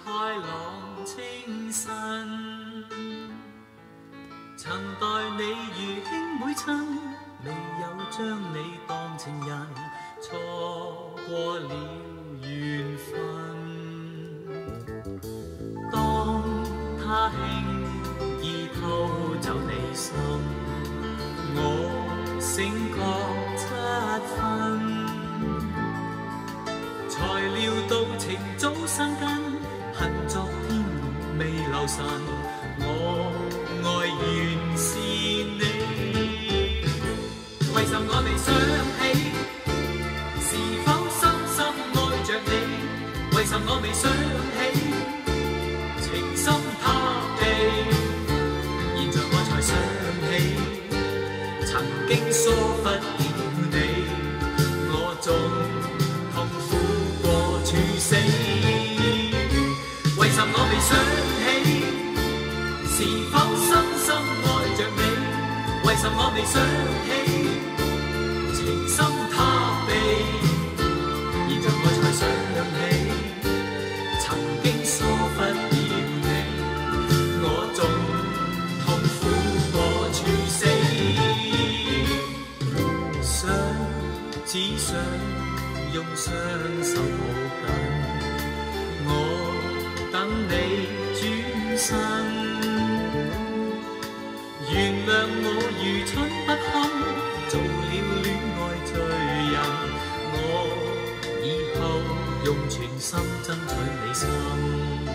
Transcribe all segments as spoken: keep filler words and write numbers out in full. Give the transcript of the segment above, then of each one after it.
开朗清新。曾待你如兄妹亲，未有将你当情人，错过了缘分。当他轻易偷走你心，我醒觉七分。才料到情早生根，恨昨天未留神，我爱原是你。为什我未想起，是否深深爱着你？为什我未想起，情深他地？现在我才想起，曾經疏忽了你，我縱痛苦過處死。為什我未想起，是否深深愛着你？為什我未想起，情深他地？現在我才想起，曾經疏忽了你，我縱痛苦過處死。想只想用雙手抱緊，我等你轉身。原諒我愚蠢不堪，做了戀愛罪人，我以後用全心爭取你心。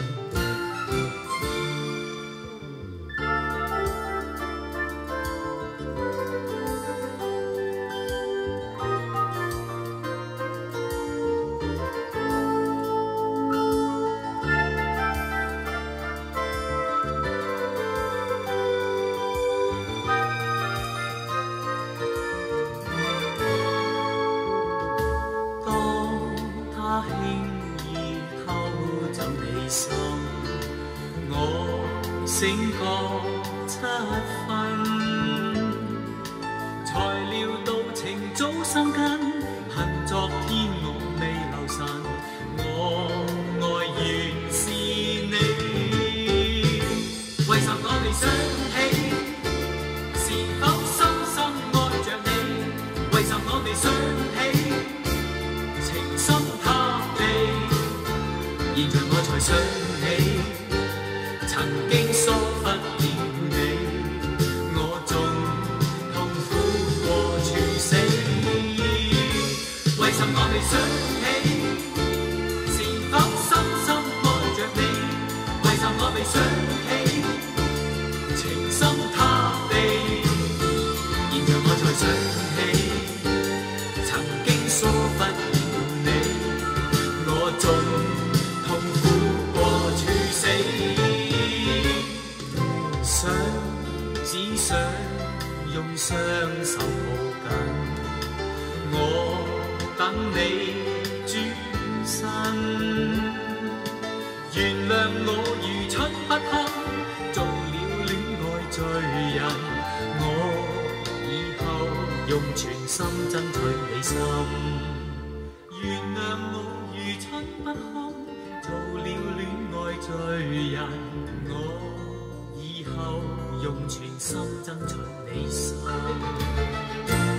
醒覺七分，才料到情早生根，恨昨天我未留神，我愛原是你。為什我未想起，是否深深愛着你？為什我未想起，情深他地？現在我才想起，曾經疏忽了你，我縱痛苦過處死。為什我未想起，是否深深愛着你？為什我未想起，情深他地？現在我才想起，曾經疏忽了你，我縱痛苦過處死。想只想用雙手抱緊，我等你轉身。原諒我愚蠢不堪，做了戀愛罪人，我以後用全心爭取你心。原諒我愚蠢不堪，做了戀愛罪人，我以後用全心爭取你心。